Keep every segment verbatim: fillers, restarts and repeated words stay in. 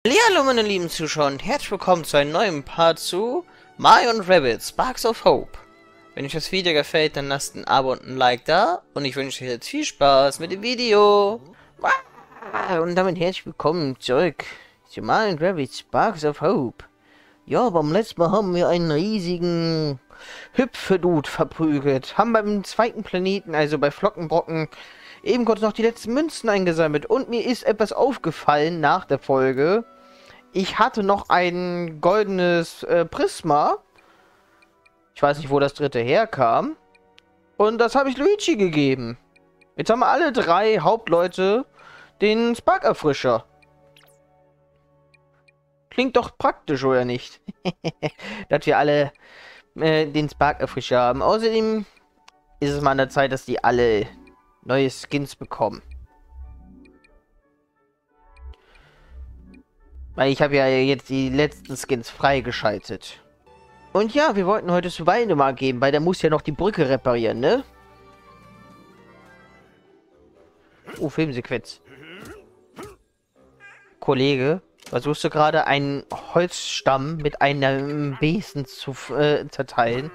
Hallo meine lieben Zuschauer und herzlich willkommen zu einem neuen Part zu Mario und Rabbids Sparks of Hope. Wenn euch das Video gefällt, dann lasst ein Abo und ein Like da und ich wünsche euch jetzt viel Spaß mit dem Video. Und damit herzlich willkommen zurück zu Mario und Rabbids Sparks of Hope. Ja, beim letzten Mal haben wir einen riesigen Hüpfedude verprügelt, haben beim zweiten Planeten, also bei Flockenbrocken, eben kurz noch die letzten Münzen eingesammelt und mir ist etwas aufgefallen nach der Folge. Ich hatte noch ein goldenes äh, Prisma. Ich weiß nicht, wo das dritte herkam. Und das habe ich Luigi gegeben. Jetzt haben wir alle drei Hauptleute den Spark-Erfrischer. Klingt doch praktisch, oder nicht? Dass wir alle äh, den Spark-Erfrischer haben. Außerdem ist es mal an der Zeit, dass die alle neue Skins bekommen. Weil ich habe ja jetzt die letzten Skins freigeschaltet. Und ja, wir wollten heute zu Waldemar gehen, weil der muss ja noch die Brücke reparieren, ne? Oh, Filmsequenz. Kollege, versuchst du gerade einen Holzstamm mit einem Besen zu äh, zerteilen?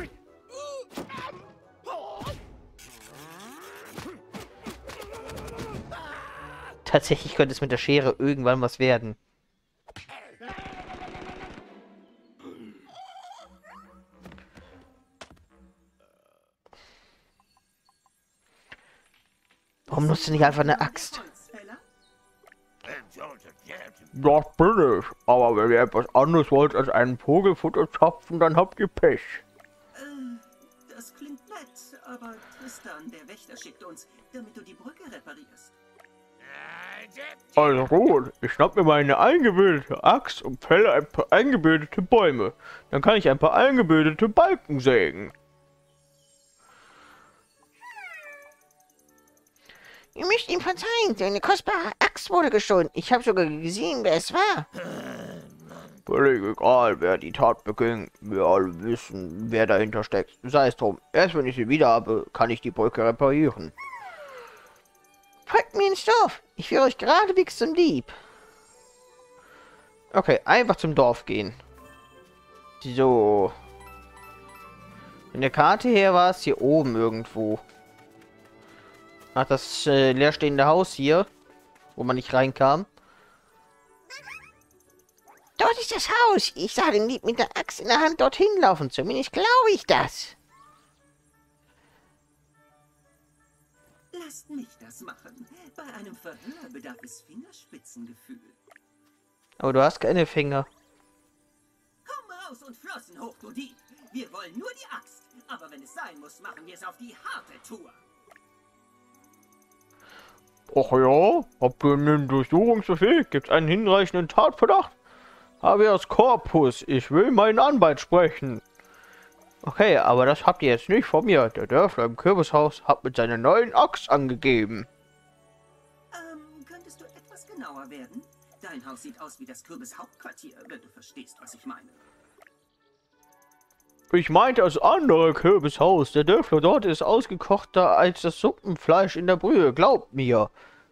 Tatsächlich könnte es mit der Schere irgendwann was werden. Warum nutzt du nicht einfach eine Axt? Das bin ich. Aber wenn ihr etwas anderes wollt als einen Vogelfutter zapfen, dann habt ihr Pech. Äh, das klingt nett, aber Tristan, der Wächter, schickt uns, damit du die Brücke reparierst. Also gut, ich schnapp mir meine eingebildete Axt und fälle ein paar eingebildete Bäume. Dann kann ich ein paar eingebildete Balken sägen. Ihr müsst ihm verzeihen, seine kostbare Axt wurde gestohlen. Ich habe sogar gesehen, wer es war. Völlig egal, wer die Tat beging. Wir alle wissen, wer dahinter steckt. Sei es drum, erst wenn ich sie wieder habe, kann ich die Brücke reparieren. Folgt mir ins Dorf. Ich führe euch geradewegs zum Dieb. Okay, einfach zum Dorf gehen. So. Von der Karte her war es hier oben irgendwo. Ach, das äh, leerstehende Haus hier, wo man nicht reinkam. Dort ist das Haus. Ich sah den Dieb mit der Axt in der Hand dorthin laufen. Zumindest glaube ich das. Lasst mich das machen. Bei einem Verhör bedarf es Fingerspitzengefühl. Aber du hast keine Finger. Komm raus und Flossen hoch, du Dieb. Wir wollen nur die Axt. Aber wenn es sein muss, machen wir es auf die harte Tour. Ach ja, habt ihr einen Durchsuchungsbefehl? Gibt's einen hinreichenden Tatverdacht? Habeas Corpus, ich will meinen Anwalt sprechen. Okay, aber das habt ihr jetzt nicht von mir. Der Dörfler im Kürbishaus hat mit seiner neuen Axt angegeben. Ähm, könntest du etwas genauer werden? Dein Haus sieht aus wie das Kürbishauptquartier, wenn du verstehst, was ich meine. Ich meinte das andere Kürbishaus. Der Dörfler dort ist ausgekochter als das Suppenfleisch in der Brühe. Glaubt mir.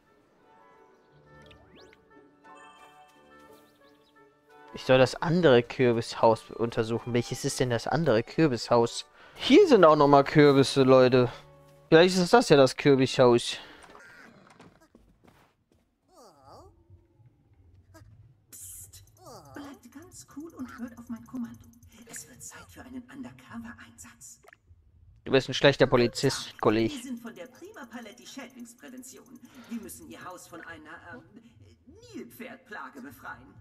Ich soll das andere Kürbishaus untersuchen. Welches ist denn das andere Kürbishaus? Hier sind auch noch mal Kürbisse, Leute. Vielleicht ist das ja das Kürbishaus. Psst. Bleibt ganz cool und hört auf mein Kommando. Es wird Zeit für einen Undercover-Einsatz. Du bist ein schlechter Polizist, Kollege. Wir sind von der Prima Paletti Schädlingsprävention. Wir müssen Ihr Haus von einer ähm, Nilpferdplage befreien.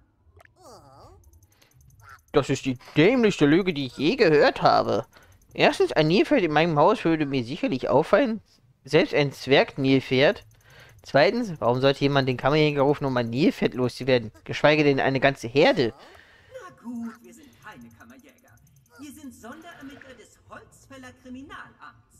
Das ist die dämlichste Lüge, die ich je gehört habe. Erstens, ein Nilpferd in meinem Haus würde mir sicherlich auffallen. Selbst ein Zwerg-Nilpferd. Zweitens, warum sollte jemand den Kammerjäger rufen, um ein Nilpferd loszuwerden? Geschweige denn eine ganze Herde. Na gut, wir sind keine Kammerjäger. Wir sind Sonderermittler des Holzfäller Kriminalamts.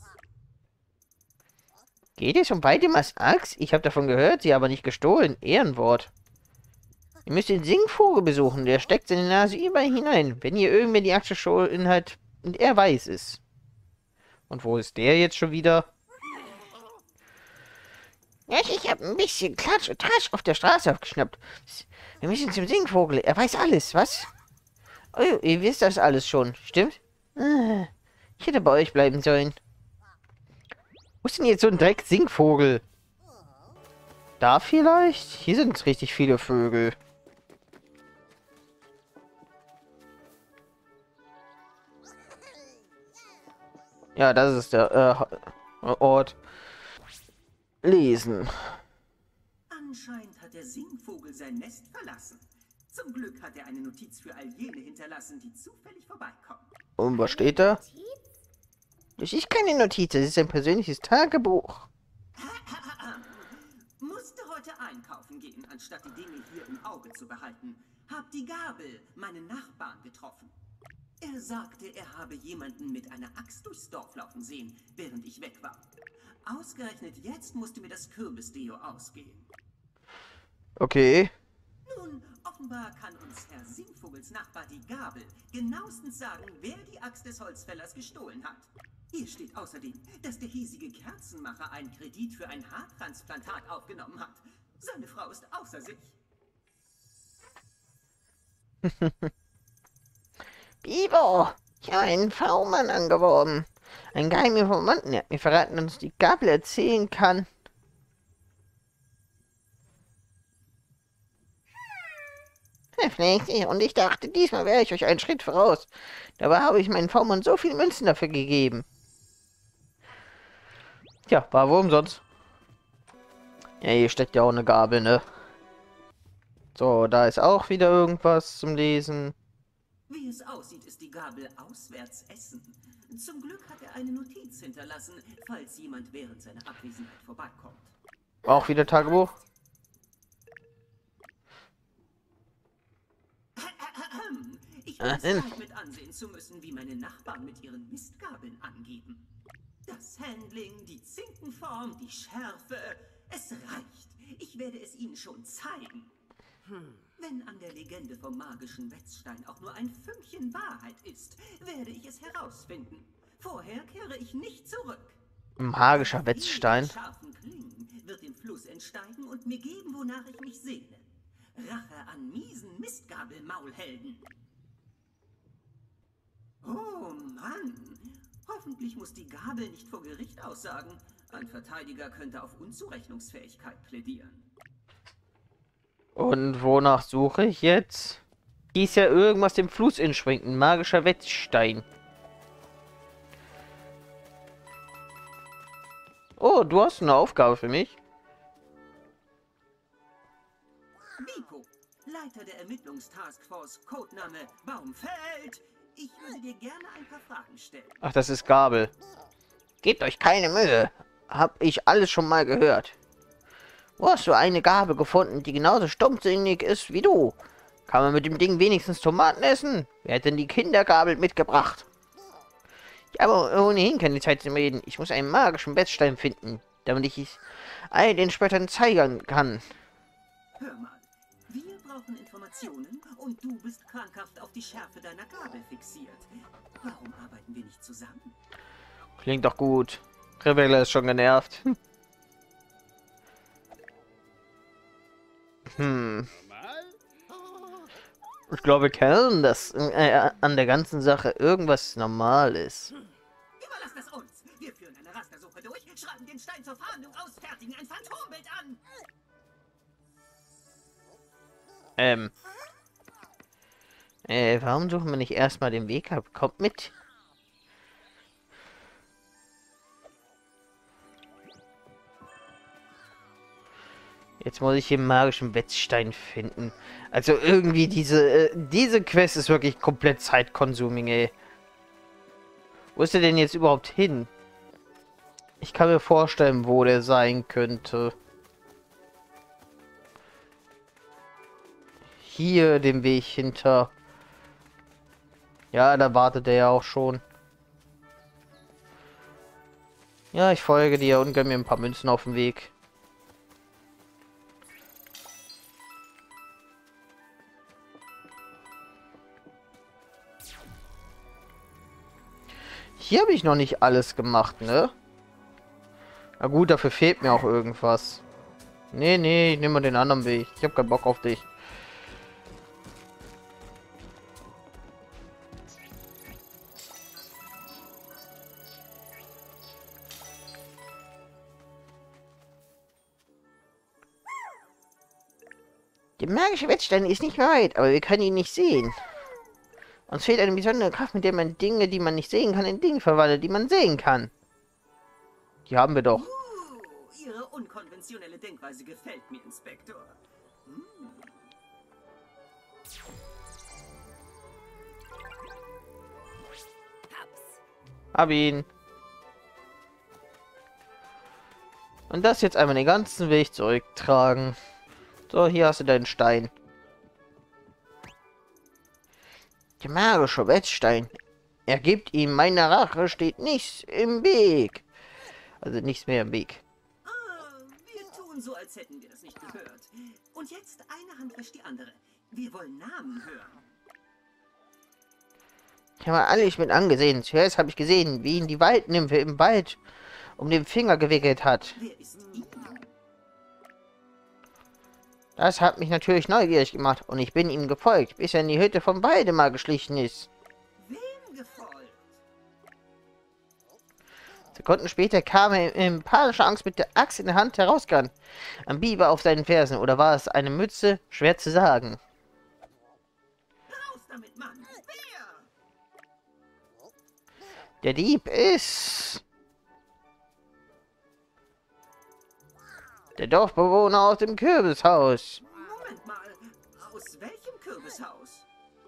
Geht es um Waldemars Axt? Ich habe davon gehört, sie aber nicht gestohlen. Ehrenwort. Ihr müsst den Singvogel besuchen, der steckt seine Nase überall hinein. Wenn ihr irgendwer die Axt gestohlen hat und er weiß es. Und wo ist der jetzt schon wieder? Ja, ich habe ein bisschen Klatsch und Tratsch auf der Straße aufgeschnappt. Wir müssen zum Singvogel. Er weiß alles, was? Oh, ihr wisst das alles schon, stimmt? Ah, ich hätte bei euch bleiben sollen. Wo ist denn jetzt so ein Dreck-Singvogel? Da vielleicht? Hier sind richtig viele Vögel. Ja, das ist der äh, Ort. Lesen. Anscheinend hat der Singvogel sein Nest verlassen. Zum Glück hat er eine Notiz für all jene hinterlassen, die zufällig vorbeikommen. Und was steht da? Das ist keine Notiz, das ist ein persönliches Tagebuch. Musste heute einkaufen gehen, anstatt die Dinge hier im Auge zu behalten. Hab die Gabel, meinen Nachbarn, getroffen. Er sagte, er habe jemanden mit einer Axt durchs Dorf laufen sehen, während ich weg war. Ausgerechnet jetzt musste mir das Kürbisdeo ausgehen. Okay. Nun, offenbar kann uns Herr Singvogels Nachbar die Gabel genauestens sagen, wer die Axt des Holzfällers gestohlen hat. Hier steht außerdem, dass der hiesige Kerzenmacher einen Kredit für ein Haartransplantat aufgenommen hat. Seine Frau ist außer sich. Bibo, ich habe einen V-Mann angeworben. Ein geheimer Informanten, der hat mir verraten, dass uns die Gabel erzählen kann. Heftig, und ich dachte, diesmal wäre ich euch einen Schritt voraus. Dabei habe ich meinen V-Mann so viele Münzen dafür gegeben. Tja, war wohl umsonst. Ja, hier steckt ja auch eine Gabel, ne? So, da ist auch wieder irgendwas zum Lesen. Wie es aussieht, ist die Gabel auswärts essen. Zum Glück hat er eine Notiz hinterlassen, falls jemand während seiner Abwesenheit vorbeikommt. Auch wieder Tagebuch. Ich bin es leid, mit ansehen zu müssen, wie meine Nachbarn mit ihren Mistgabeln angeben. Das Handling, die Zinkenform, die Schärfe, es reicht. Ich werde es Ihnen schon zeigen. Hm. Wenn an der Legende vom magischen Wetzstein auch nur ein Fünkchen Wahrheit ist, werde ich es herausfinden. Vorher kehre ich nicht zurück. Magischer Wetzstein. Die scharfen Klingen wird den Fluss entsteigen und mir geben, wonach ich mich sehne. Rache an miesen Mistgabel-Maulhelden. Oh Mann! Hoffentlich muss die Gabel nicht vor Gericht aussagen. Ein Verteidiger könnte auf Unzurechnungsfähigkeit plädieren. Und wonach suche ich jetzt? Hier ist ja irgendwas dem Fluss entspringt. Ein magischer Wetzstein. Oh, du hast eine Aufgabe für mich. Bipo, Leiter der Ermittlungstaskforce, Codename Baumfeld. Ich würde dir gerne ein paar Fragen stellen. Ach, das ist Gabel. Gebt euch keine Mühe. Hab ich alles schon mal gehört. Wo hast du eine Gabel gefunden, die genauso stumpfsinnig ist wie du? Kann man mit dem Ding wenigstens Tomaten essen? Wer hat denn die Kindergabel mitgebracht? Ich habe ohnehin keine Zeit zu reden. Ich muss einen magischen Wetzstein finden, damit ich es all den Spöttern zeigen kann. Hör mal, wir brauchen Informationen und du bist krankhaft auf die Schärfe deiner Gabel fixiert. Warum arbeiten wir nicht zusammen? Klingt doch gut. Rebella ist schon genervt. Hm. Ich glaube, wir kennen das äh, an der ganzen Sache irgendwas normal ist. Überlass das uns. Wir führen eine Rastersuche durch, schreiben den Stein zur Fahndung aus, fertigen ein Phantombild an. Ähm. Äh, warum suchen wir nicht erstmal den Weg ab? Kommt mit. Jetzt muss ich den magischen Wetzstein finden. Also irgendwie diese, äh, diese Quest ist wirklich komplett Zeitkonsuming, ey. Wo ist der denn jetzt überhaupt hin? Ich kann mir vorstellen, wo der sein könnte. Hier den Weg hinter. Ja, da wartet er ja auch schon. Ja, ich folge dir und gönn mir ein paar Münzen auf dem Weg. Hier habe ich noch nicht alles gemacht, ne? Na gut, dafür fehlt mir auch irgendwas. Nee, nee, ich nehme mal den anderen Weg. Ich habe keinen Bock auf dich. Der magische Wettstein ist nicht mehr weit, aber wir können ihn nicht sehen. Uns fehlt eine besondere Kraft, mit der man Dinge, die man nicht sehen kann, in Dinge verwandelt, die man sehen kann. Die haben wir doch. Uh, Ihre unkonventionelle Denkweise gefällt mir, Inspektor. Hm. Hab ihn. Und das jetzt einmal den ganzen Weg zurücktragen. So, hier hast du deinen Stein. Der magische Wettstein. Er gibt ihm meiner Rache, steht nichts im Weg. Also nichts mehr im Weg. Ah, wir tun so, als hätten wir das nicht gehört. Und jetzt eine Hand wäscht die andere. Wir wollen Namen hören. Ich habe alles mit angesehen. Zuerst habe ich gesehen, wie ihn die Waldnymphe im Wald um den Finger gewickelt hat. Wer ist ihn? Das hat mich natürlich neugierig gemacht und ich bin ihm gefolgt, bis er in die Hütte von Waldemar geschlichen ist. Wem gefolgt? Sekunden später kam er in panischer Angst mit der Axt in der Hand herausgerannt. Ein Biber auf seinen Fersen, oder war es eine Mütze? Schwer zu sagen. Raus damit, Mann! Wer? Der Dieb ist... der Dorfbewohner aus dem Kürbishaus. Moment mal, aus welchem Kürbishaus?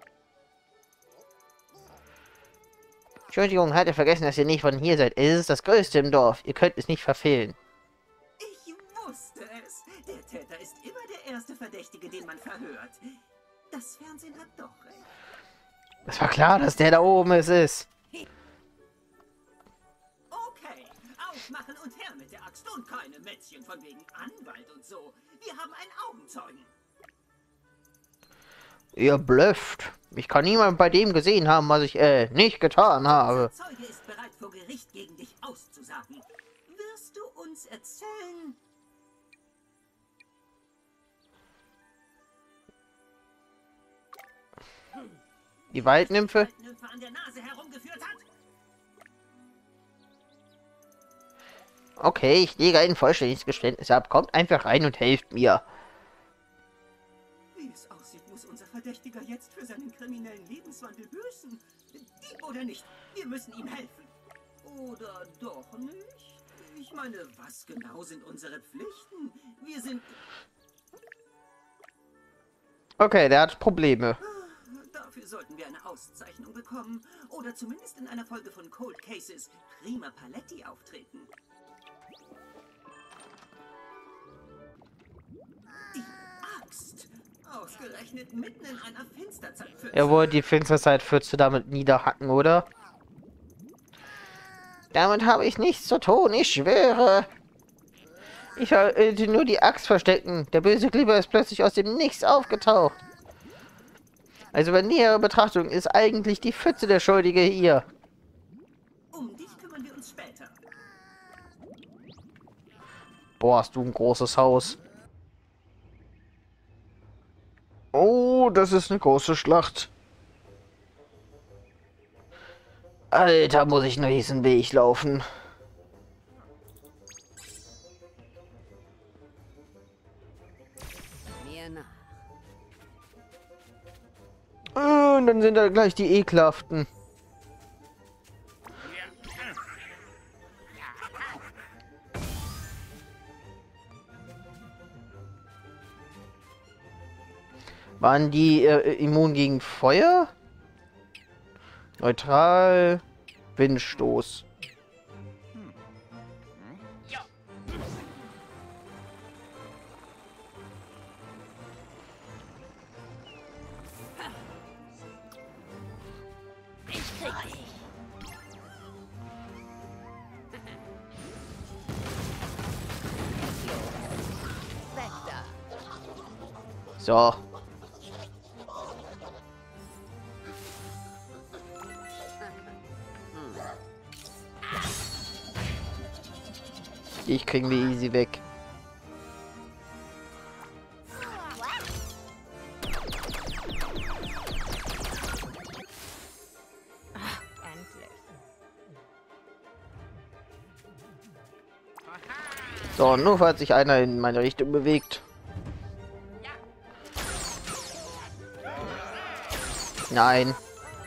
Entschuldigung, hatte vergessen, dass ihr nicht von hier seid. Es ist das größte im Dorf. Ihr könnt es nicht verfehlen. Ich wusste es. Der Täter ist immer der erste Verdächtige, den man verhört. Das Fernsehen hat doch recht. Es war klar, dass der da oben es ist. Okay, aufmachen und her mit der Axt und keine Mätzchen von wegen Anwalt und so. Wir haben einen Augenzeugen. Ihr blöfft. Ich kann niemand bei dem gesehen haben, was ich, äh, nicht getan habe. Der Zeuge ist bereit, vor Gericht gegen dich auszusagen. Wirst du uns erzählen? Die Waldnymphe? Waldnymphe an der Nase herumgeführt hat? Okay, ich lege ein vollständiges Geständnis ab. Kommt einfach rein und helft mir. Wie es aussieht, muss unser Verdächtiger jetzt für seinen kriminellen Lebenswandel büßen. Dieb oder nicht, wir müssen ihm helfen. Oder doch nicht? Ich meine, was genau sind unsere Pflichten? Wir sind... Okay, der hat Probleme. Dafür sollten wir eine Auszeichnung bekommen. Oder zumindest in einer Folge von Cold Cases Prima Paletti auftreten. Die Axt! Ausgerechnet mitten in einer Finsterzeitpfütze. Jawohl, die Finsterzeitpfütze damit niederhacken, oder? Damit habe ich nichts zu tun, ich schwöre. Ich wollte nur die Axt verstecken. Der böse Kleber ist plötzlich aus dem Nichts aufgetaucht. Also bei näherer Betrachtung ist eigentlich die Pfütze der Schuldige hier. Um dich kümmern wir uns später. Boah, hast du ein großes Haus. Oh, das ist eine große Schlacht. Alter, muss ich nur diesen Weg laufen. Und dann sind da gleich die ekelhaften. Waren die äh, immun gegen Feuer? Neutral. Windstoß. So. Ich kriegen wir easy weg. So, nur falls sich einer in meine Richtung bewegt. Nein.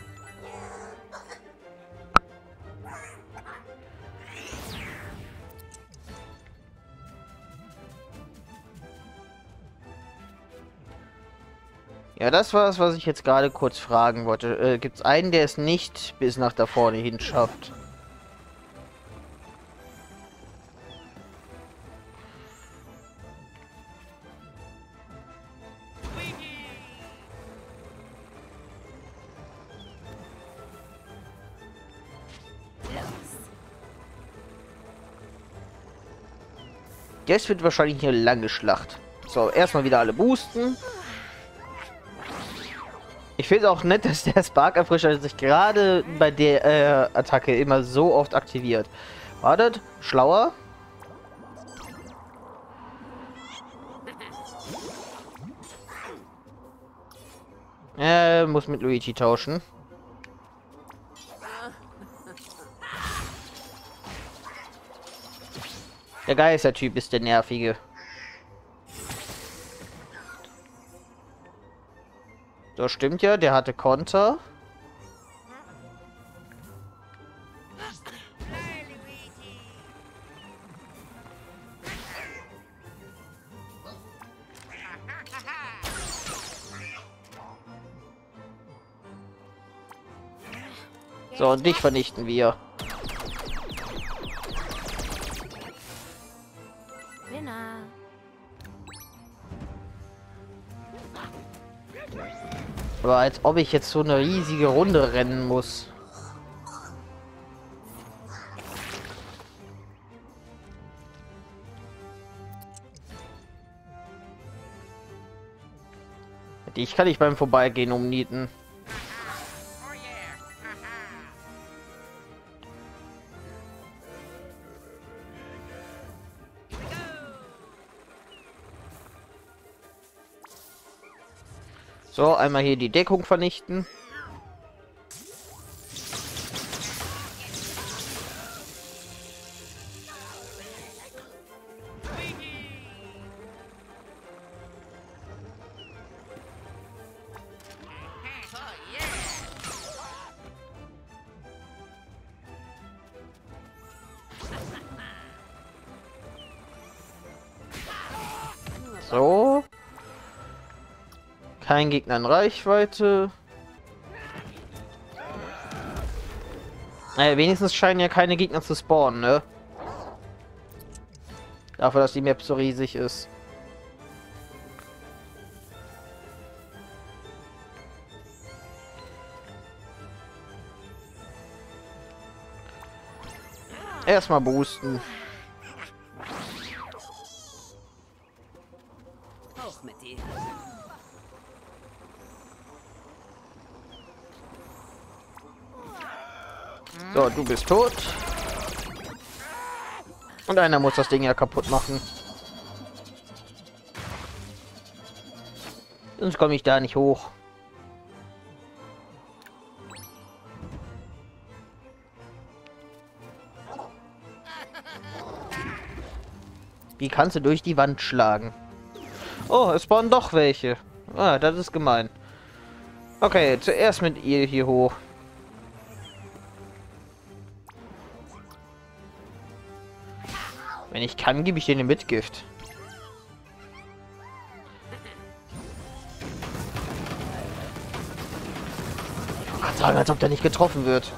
Ja, das war es, was ich jetzt gerade kurz fragen wollte. Äh, Gibt es einen, der es nicht bis nach da vorne hin schafft? Das wird wahrscheinlich eine lange Schlacht. So, erstmal wieder alle boosten. Ich finde auch nett, dass der Spark-Erfrischer sich gerade bei der äh, Attacke immer so oft aktiviert. Wartet, schlauer. Äh, muss mit Luigi tauschen. Der Geistertyp ist der nervige. Das stimmt ja, der hatte Konter. So, und dich vernichten wir. Aber als ob ich jetzt so eine riesige Runde rennen muss. Ich kann nicht beim Vorbeigehen umnieten. So, einmal hier die Deckung vernichten. So. Kein Gegner in Reichweite. Naja, wenigstens scheinen ja keine Gegner zu spawnen, ne? Dafür, dass die Map so riesig ist. Erstmal boosten. Hoch mit dir. So, du bist tot. Und einer muss das Ding ja kaputt machen. Sonst komme ich da nicht hoch. Wie kannst du durch die Wand schlagen? Oh, es spawnen doch welche. Ah, das ist gemein. Okay, zuerst mit ihr hier hoch. Wenn ich kann, gebe ich dir eine Mitgift. Ich wollte gerade sagen, als ob der nicht getroffen wird.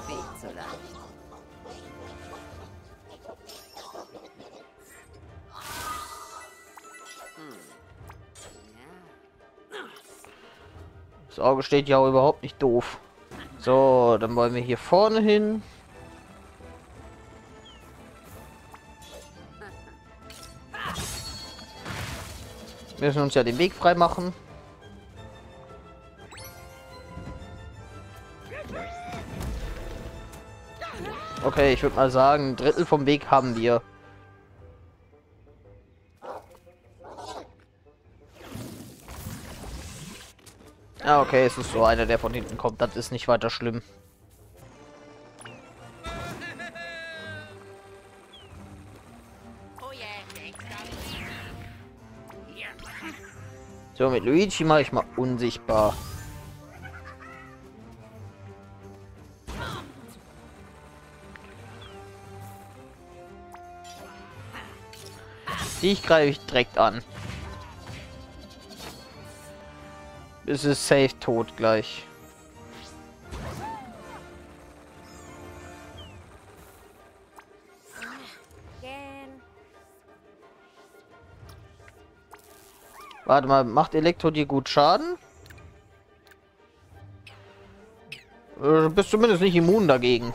Das Auge steht ja auch überhaupt nicht doof. So, dann wollen wir hier vorne hin. Wir müssen uns ja den Weg frei machen. Okay, ich würde mal sagen, ein Drittel vom Weg haben wir. Ah, okay, es ist so einer, der von hinten kommt. Das ist nicht weiter schlimm. Oh yeah. So, mit Luigi mache ich mal unsichtbar. Die greife ich direkt an. Es ist safe tot gleich. Warte mal, macht Elektro dir gut Schaden? Du bist zumindest nicht immun dagegen.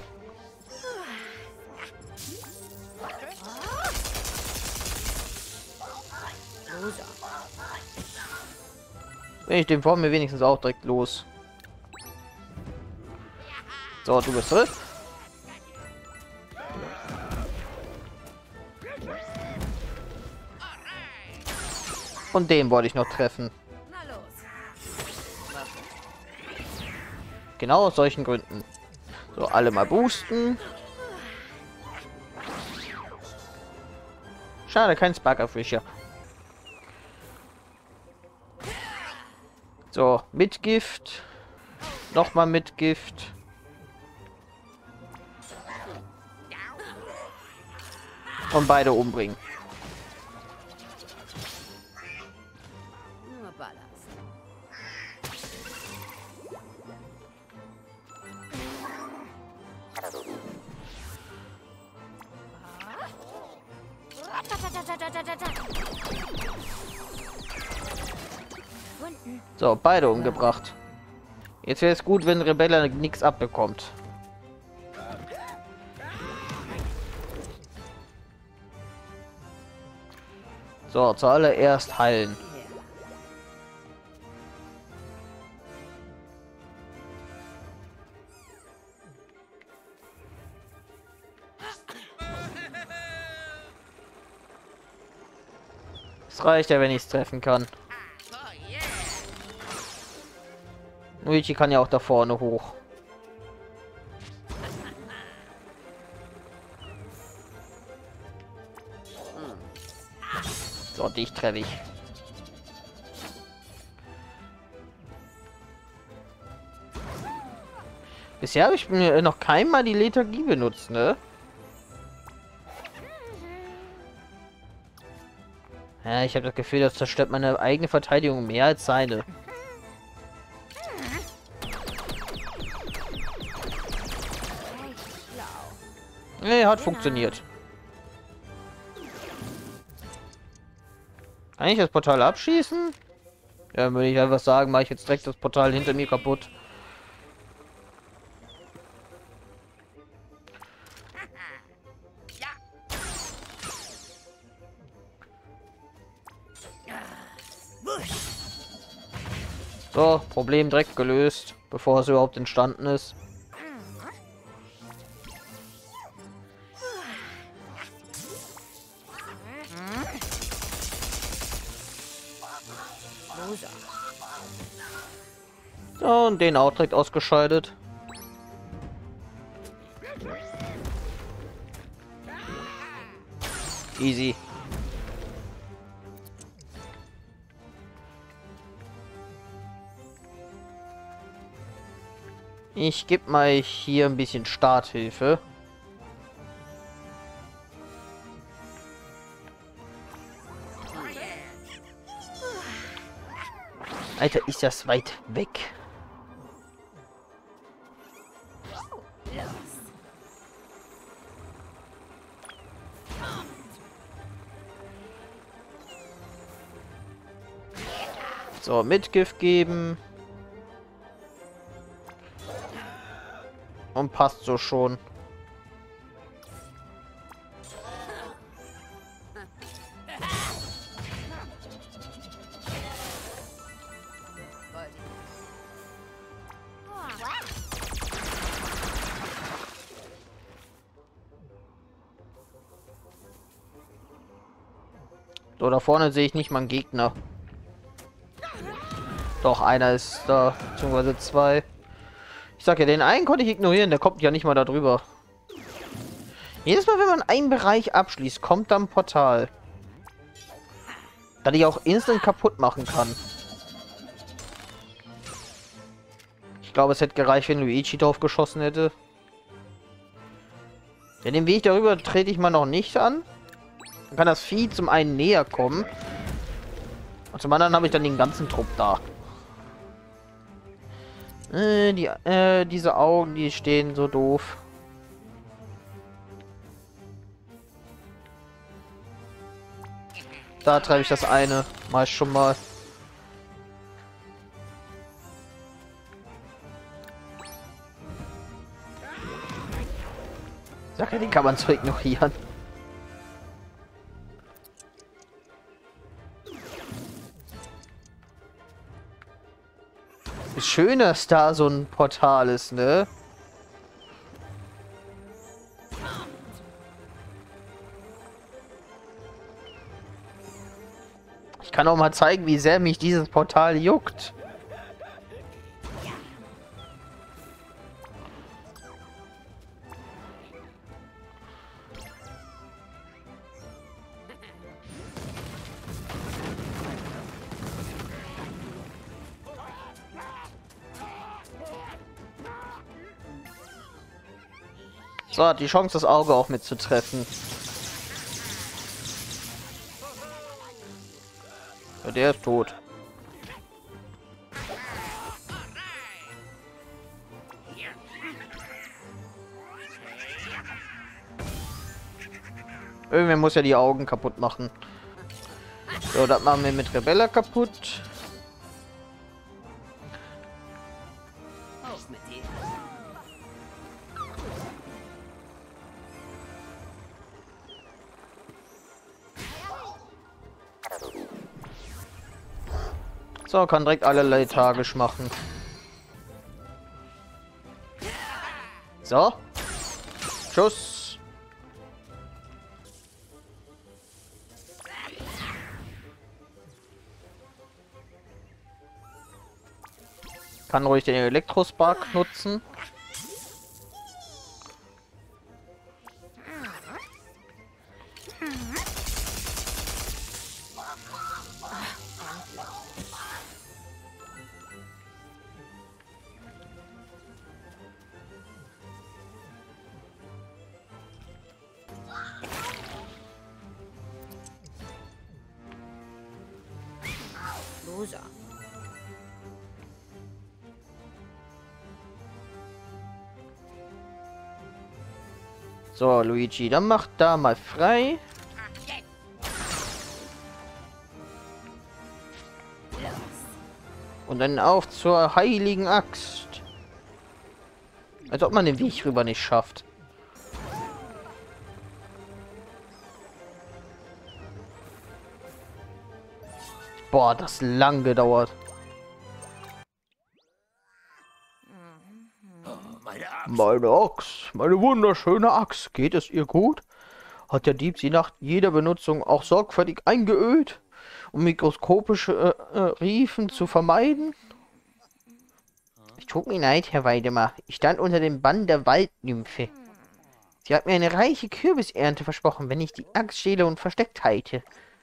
Wenn ich den vor mir wenigstens auch direkt los. So, du bist drin. Und den wollte ich noch treffen. Genau aus solchen Gründen. So, alle mal boosten. Schade, kein Sparkerfischer. So, mit Gift. Nochmal mit Gift. Und beide umbringen. So, beide umgebracht. Jetzt wäre es gut, wenn Rebella nichts abbekommt. So, zuallererst heilen. Es reicht ja, wenn ich es treffen kann. Luigi kann ja auch da vorne hoch. So, dich treffe ich. Bisher habe ich mir noch keinmal die Lethargie benutzt, ne? Ja, ich habe das Gefühl, das zerstört meine eigene Verteidigung mehr als seine. Nee, hat funktioniert. Kann ich das Portal abschießen? Ja, würde ich einfach sagen, mache ich jetzt direkt das Portal hinter mir kaputt. So, Problem direkt gelöst, bevor es überhaupt entstanden ist. So, und den auch direkt ausgeschaltet. Easy. Ich gebe mal hier ein bisschen Starthilfe. Alter, ist das weit weg. So, Mitgift geben. Und passt so schon. So, da vorne sehe ich nicht mal einen Gegner. Doch, einer ist da, beziehungsweise zwei. Ich sag ja, den einen konnte ich ignorieren, der kommt ja nicht mal da drüber. Jedes Mal, wenn man einen Bereich abschließt, kommt dann ein Portal. Das ich auch instant kaputt machen kann. glaube, es hätte gereicht, wenn Luigi drauf geschossen hätte. Ja, den Weg darüber trete ich mal noch nicht an. Dann kann das Vieh zum einen näher kommen. Und zum anderen habe ich dann den ganzen Trupp da. Äh, die, äh, diese Augen, die stehen so doof. Da treibe ich das eine. Mach ich schon mal. Sag ja, den kann man so ignorieren. Ist schön, dass da so ein Portal ist, ne? Ich kann auch mal zeigen, wie sehr mich dieses Portal juckt. So, hat die Chance, das Auge auch mitzutreffen. Ja, der ist tot. Irgendwer muss ja die Augen kaputt machen. So, das machen wir mit Rebella kaputt. Auf mit dir. So, kann direkt alle lethargisch machen. So. Schuss. Kann ruhig den Elektrospark nutzen. Loser. So, Luigi, dann macht da mal frei. Und dann auf zur heiligen Axt. Als ob man den Weg rüber nicht schafft. Boah, das lang gedauert. Meine Axt, meine wunderschöne Axt. Geht es ihr gut? Hat der Dieb sie nach jeder Benutzung auch sorgfältig eingeölt, um mikroskopische äh, äh, Riefen zu vermeiden? Es tut mir leid, Herr Weidemar. Ich stand unter dem Bann der Waldnymphe. Sie hat mir eine reiche Kürbisernte versprochen, wenn ich die Axt stehle und versteckt halte.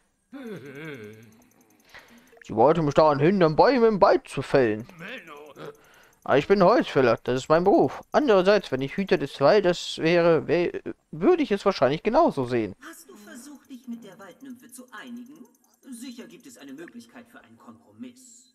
Sie wollte mich daran hindern, Bäume im Wald zu fällen. Aber ich bin Holzfäller, das ist mein Beruf. Andererseits, wenn ich Hüter des Waldes wäre, wär, würde ich es wahrscheinlich genauso sehen. Hast du versucht, dich mit der Waldnymphe zu einigen? Sicher gibt es eine Möglichkeit für einen Kompromiss.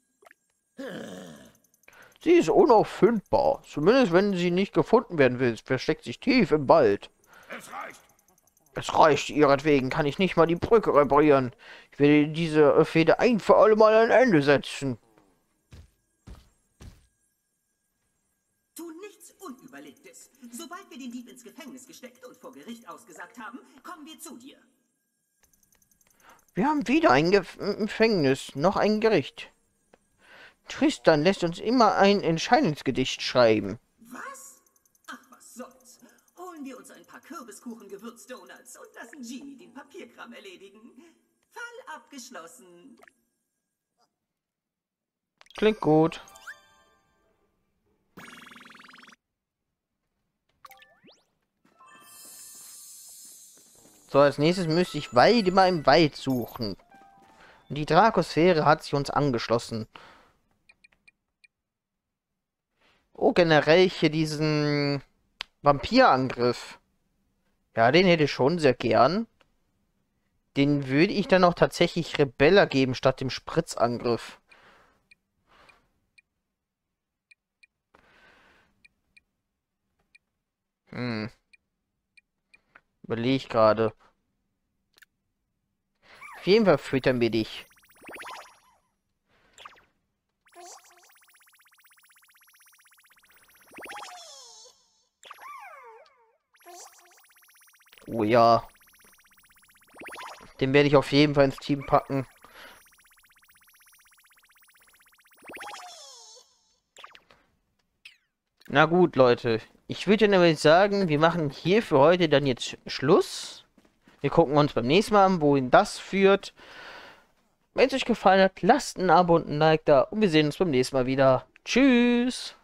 Sie ist unauffindbar. Zumindest wenn sie nicht gefunden werden will. Sie versteckt sich tief im Wald. Es reicht. Es reicht, ihretwegen kann ich nicht mal die Brücke reparieren. Ich werde diese Fehde ein für alle Mal ein Ende setzen. Tu nichts Unüberlegtes. Sobald wir den Dieb ins Gefängnis gesteckt und vor Gericht ausgesagt haben, kommen wir zu dir. Wir haben weder ein Gef Gefängnis noch ein Gericht. Tristan lässt uns immer ein Entscheidungsgedicht schreiben. Was? Ach, was soll's. Holen wir uns ein paar Kürbiskuchen-Gewürzdonuts und lassen Genie den Papierkram erledigen. Fall abgeschlossen. Klingt gut. So, als nächstes müsste ich Waldemar im Wald suchen. Und die Drakosphäre hat sich uns angeschlossen. Oh, generell hier diesen Vampirangriff. Ja, den hätte ich schon sehr gern. Den würde ich dann auch tatsächlich Rebella geben, statt dem Spritzangriff. Hm. Überlege ich gerade. Auf jeden Fall füttern wir dich. Oh ja. Den werde ich auf jeden Fall ins Team packen. Na gut, Leute. Ich würde dann aber sagen, wir machen hier für heute dann jetzt Schluss. Wir gucken uns beim nächsten Mal an, wohin das führt. Wenn es euch gefallen hat, lasst ein Abo und ein Like da. Und wir sehen uns beim nächsten Mal wieder. Tschüss.